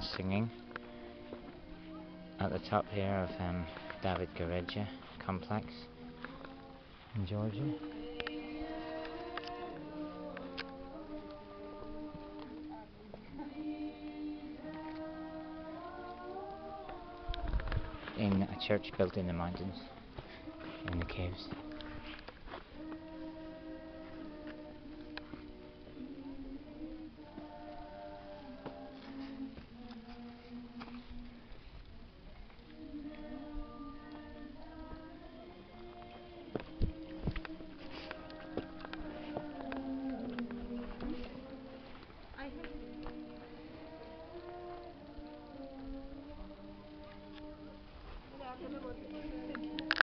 singing at the top here of Davit Gareja complex in Georgia. In a church built in the mountains, in the caves.